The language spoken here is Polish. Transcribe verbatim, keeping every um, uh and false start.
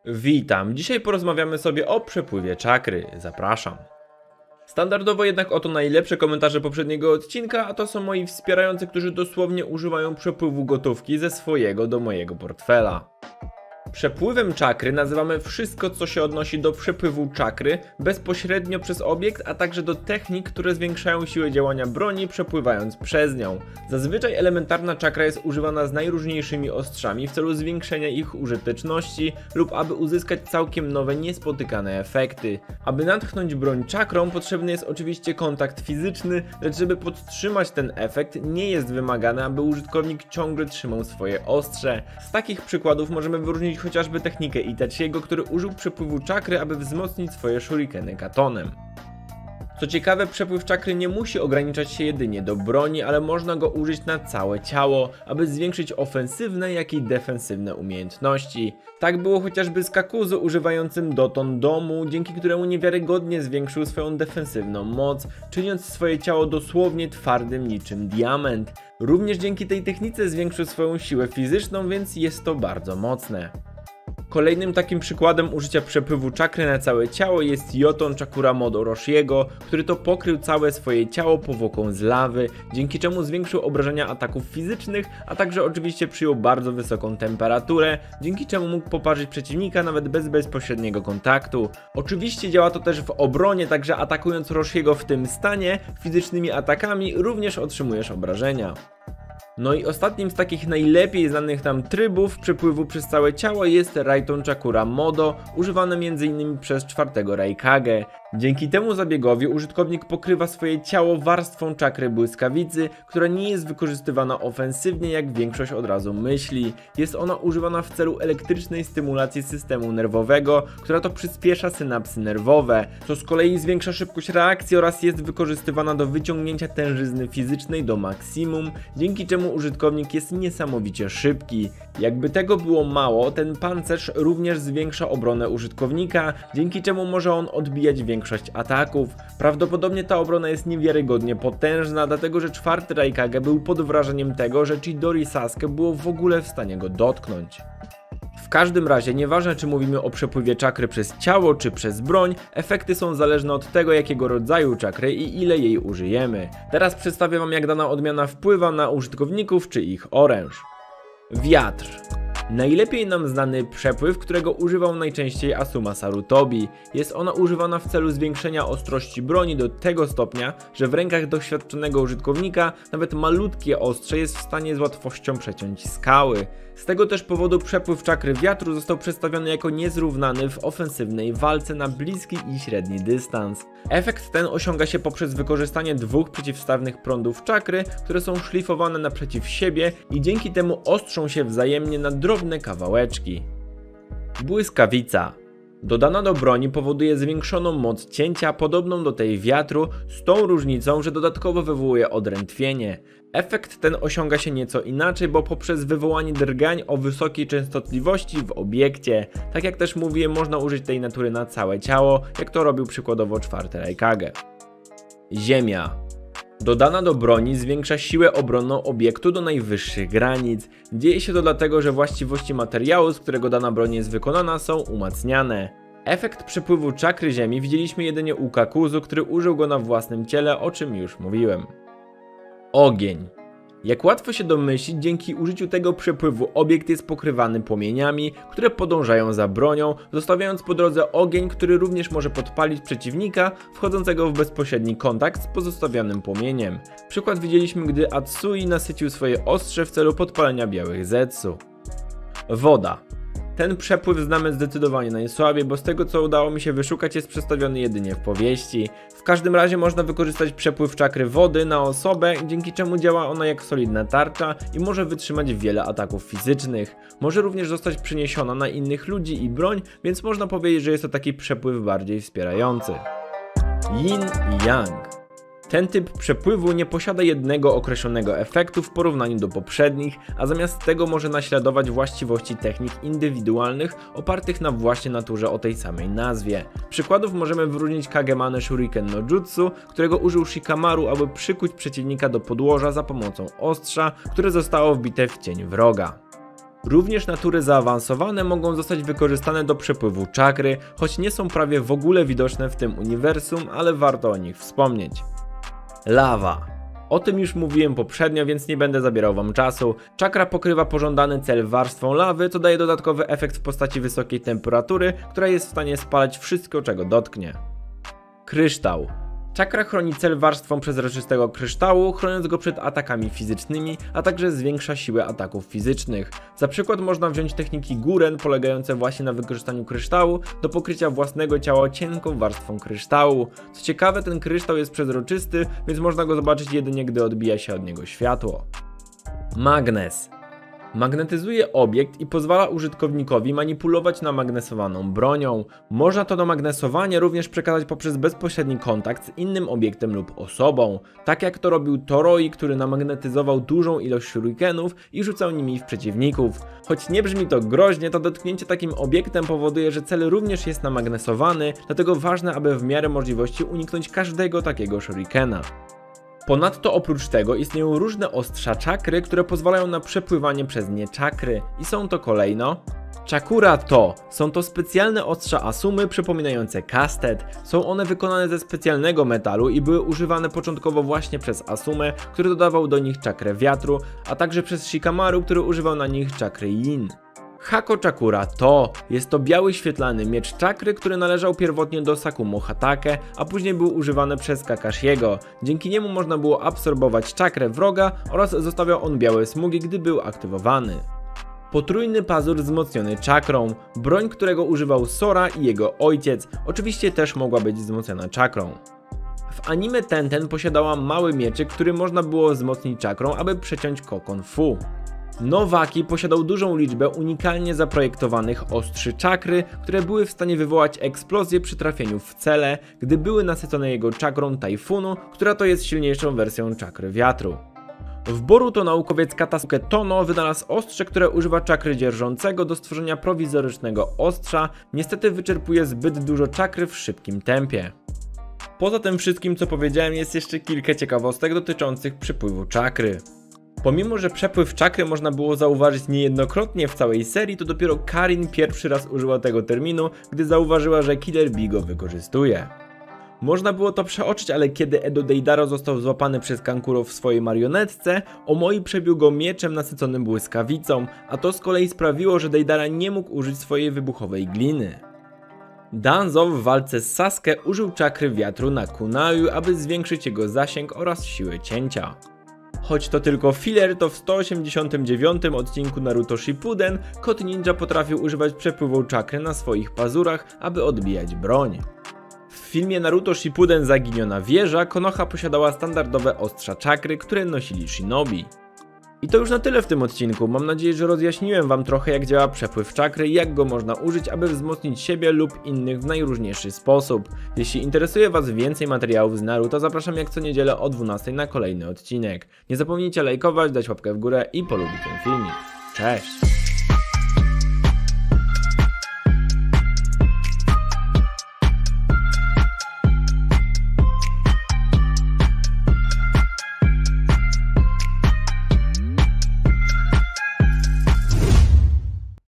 Witam, dzisiaj porozmawiamy sobie o przepływie czakry, zapraszam. Standardowo jednak oto najlepsze komentarze poprzedniego odcinka, a to są moi wspierający, którzy dosłownie używają przepływu gotówki ze swojego do mojego portfela. Przepływem czakry nazywamy wszystko, co się odnosi do przepływu czakry bezpośrednio przez obiekt, a także do technik, które zwiększają siłę działania broni przepływając przez nią. Zazwyczaj elementarna czakra jest używana z najróżniejszymi ostrzami w celu zwiększenia ich użyteczności lub aby uzyskać całkiem nowe, niespotykane efekty. Aby natchnąć broń czakrą potrzebny jest oczywiście kontakt fizyczny, lecz żeby podtrzymać ten efekt nie jest wymagane, aby użytkownik ciągle trzymał swoje ostrze. Z takich przykładów możemy wyróżnić chociażby technikę Itachiego, który użył przepływu czakry, aby wzmocnić swoje shurikeny katonem. Co ciekawe, przepływ czakry nie musi ograniczać się jedynie do broni, ale można go użyć na całe ciało, aby zwiększyć ofensywne, jak i defensywne umiejętności. Tak było chociażby z Kakuzu używającym Doton Domu, dzięki któremu niewiarygodnie zwiększył swoją defensywną moc, czyniąc swoje ciało dosłownie twardym niczym diament. Również dzięki tej technice zwiększył swoją siłę fizyczną, więc jest to bardzo mocne. Kolejnym takim przykładem użycia przepływu czakry na całe ciało jest Yoton Chakura Modo Roshiego, który to pokrył całe swoje ciało powłoką z lawy, dzięki czemu zwiększył obrażenia ataków fizycznych, a także oczywiście przyjął bardzo wysoką temperaturę, dzięki czemu mógł poparzyć przeciwnika nawet bez bezpośredniego kontaktu. Oczywiście działa to też w obronie, także atakując Roshiego w tym stanie, fizycznymi atakami również otrzymujesz obrażenia. No i ostatnim z takich najlepiej znanych nam trybów przepływu przez całe ciało jest Raiton Chakura Modo, używany między innymi przez czwartego Raikage. Dzięki temu zabiegowi użytkownik pokrywa swoje ciało warstwą czakry błyskawicy, która nie jest wykorzystywana ofensywnie, jak większość od razu myśli. Jest ona używana w celu elektrycznej stymulacji systemu nerwowego, która to przyspiesza synapsy nerwowe, co z kolei zwiększa szybkość reakcji oraz jest wykorzystywana do wyciągnięcia tężyzny fizycznej do maksimum, dzięki czemu użytkownik jest niesamowicie szybki. Jakby tego było mało, ten pancerz również zwiększa obronę użytkownika, dzięki czemu może on odbijać większość ataków. Prawdopodobnie ta obrona jest niewiarygodnie potężna, dlatego że czwarty Raikage był pod wrażeniem tego, że Chidori Sasuke było w ogóle w stanie go dotknąć. W każdym razie, nieważne czy mówimy o przepływie czakry przez ciało czy przez broń, efekty są zależne od tego, jakiego rodzaju czakry i ile jej użyjemy. Teraz przedstawię wam, jak dana odmiana wpływa na użytkowników czy ich oręż. Wiatr. Najlepiej nam znany przepływ, którego używał najczęściej Asuma Sarutobi. Jest ona używana w celu zwiększenia ostrości broni do tego stopnia, że w rękach doświadczonego użytkownika nawet malutkie ostrze jest w stanie z łatwością przeciąć skały. Z tego też powodu przepływ czakry wiatru został przedstawiony jako niezrównany w ofensywnej walce na bliski i średni dystans. Efekt ten osiąga się poprzez wykorzystanie dwóch przeciwstawnych prądów czakry, które są szlifowane naprzeciw siebie i dzięki temu ostrzą się wzajemnie na drobne kawałeczki. Błyskawica. Dodana do broni powoduje zwiększoną moc cięcia podobną do tej wiatru, z tą różnicą, że dodatkowo wywołuje odrętwienie. Efekt ten osiąga się nieco inaczej, bo poprzez wywołanie drgań o wysokiej częstotliwości w obiekcie. Tak jak też mówiłem, można użyć tej natury na całe ciało, jak to robił przykładowo czwarty Raikage. Ziemia. Dodana do broni zwiększa siłę obronną obiektu do najwyższych granic. Dzieje się to dlatego, że właściwości materiału, z którego dana broń jest wykonana, są umacniane. Efekt przepływu czakry ziemi widzieliśmy jedynie u Kakuzu, który użył go na własnym ciele, o czym już mówiłem. Ogień. Jak łatwo się domyślić, dzięki użyciu tego przepływu obiekt jest pokrywany płomieniami, które podążają za bronią, zostawiając po drodze ogień, który również może podpalić przeciwnika wchodzącego w bezpośredni kontakt z pozostawionym płomieniem. Przykład widzieliśmy, gdy Atsui nasycił swoje ostrze w celu podpalenia białych zetsu. Woda. Ten przepływ znamy zdecydowanie najsłabiej, bo z tego co udało mi się wyszukać jest przedstawiony jedynie w powieści. W każdym razie można wykorzystać przepływ czakry wody na osobę, dzięki czemu działa ona jak solidna tarcza i może wytrzymać wiele ataków fizycznych. Może również zostać przeniesiona na innych ludzi i broń, więc można powiedzieć, że jest to taki przepływ bardziej wspierający. Yin i Yang. Ten typ przepływu nie posiada jednego określonego efektu w porównaniu do poprzednich, a zamiast tego może naśladować właściwości technik indywidualnych opartych na właśnie naturze o tej samej nazwie. Przykładów możemy wyróżnić Kagemane Shuriken no Jutsu, którego użył Shikamaru, aby przykuć przeciwnika do podłoża za pomocą ostrza, które zostało wbite w cień wroga. Również natury zaawansowane mogą zostać wykorzystane do przepływu czakry, choć nie są prawie w ogóle widoczne w tym uniwersum, ale warto o nich wspomnieć. Lawa. O tym już mówiłem poprzednio, więc nie będę zabierał wam czasu. Czakra pokrywa pożądany cel warstwą lawy, co daje dodatkowy efekt w postaci wysokiej temperatury, która jest w stanie spalać wszystko, czego dotknie. Kryształ. Czakra chroni cel warstwą przezroczystego kryształu, chroniąc go przed atakami fizycznymi, a także zwiększa siłę ataków fizycznych. Za przykład można wziąć techniki Guren, polegające właśnie na wykorzystaniu kryształu do pokrycia własnego ciała cienką warstwą kryształu. Co ciekawe, ten kryształ jest przezroczysty, więc można go zobaczyć jedynie, gdy odbija się od niego światło. Magnes. Magnetyzuje obiekt i pozwala użytkownikowi manipulować namagnesowaną bronią. Można to namagnesowanie również przekazać poprzez bezpośredni kontakt z innym obiektem lub osobą, tak jak to robił Toroi, który namagnetyzował dużą ilość shurikenów i rzucał nimi w przeciwników. Choć nie brzmi to groźnie, to dotknięcie takim obiektem powoduje, że cel również jest namagnesowany, dlatego ważne, aby w miarę możliwości uniknąć każdego takiego shurikena. Ponadto oprócz tego istnieją różne ostrza czakry, które pozwalają na przepływanie przez nie czakry i są to kolejno Chakura to są to specjalne ostrza Asumy przypominające kastet. Są one wykonane ze specjalnego metalu i były używane początkowo właśnie przez Asumę, który dodawał do nich czakrę wiatru, a także przez Shikamaru, który używał na nich czakry Yin. Hako Chakura to jest to biały świetlany miecz czakry, który należał pierwotnie do Sakumo Hatake, a później był używany przez Kakashiego. Dzięki niemu można było absorbować czakrę wroga oraz zostawiał on białe smugi, gdy był aktywowany. Potrójny pazur wzmocniony czakrą, broń, którego używał Sora i jego ojciec, oczywiście też mogła być wzmocniona czakrą. W anime Tenten posiadała mały mieczyk, który można było wzmocnić czakrą, aby przeciąć kokon Fu. Nowaki posiadał dużą liczbę unikalnie zaprojektowanych ostrzy czakry, które były w stanie wywołać eksplozję przy trafieniu w cele, gdy były nasycone jego czakrą Tajfunu, która to jest silniejszą wersją czakry wiatru. W Boruto naukowiec Katasuke Tono wynalazł ostrze, które używa czakry dzierżącego do stworzenia prowizorycznego ostrza, niestety wyczerpuje zbyt dużo czakry w szybkim tempie. Poza tym wszystkim, co powiedziałem, jest jeszcze kilka ciekawostek dotyczących przepływu czakry. Pomimo, że przepływ czakry można było zauważyć niejednokrotnie w całej serii, to dopiero Karin pierwszy raz użyła tego terminu, gdy zauważyła, że Killer Bee go wykorzystuje. Można było to przeoczyć, ale kiedy Edo Deidara został złapany przez Kankuro w swojej marionetce, Omoi przebił go mieczem nasyconym błyskawicą, a to z kolei sprawiło, że Deidara nie mógł użyć swojej wybuchowej gliny. Danzo w walce z Sasuke użył czakry wiatru na Kunaiu, aby zwiększyć jego zasięg oraz siłę cięcia. Choć to tylko filler, to w sto osiemdziesiątym dziewiątym odcinku Naruto Shippuden kot ninja potrafił używać przepływu czakry na swoich pazurach, aby odbijać broń. W filmie Naruto Shippuden Zaginiona Wieża Konoha posiadała standardowe ostrza czakry, które nosili shinobi. I to już na tyle w tym odcinku. Mam nadzieję, że rozjaśniłem wam trochę, jak działa przepływ czakry i jak go można użyć, aby wzmocnić siebie lub innych w najróżniejszy sposób. Jeśli interesuje was więcej materiałów z Naruto, zapraszam jak co niedzielę o dwunastej na kolejny odcinek. Nie zapomnijcie lajkować, dać łapkę w górę i polubić ten filmik. Cześć!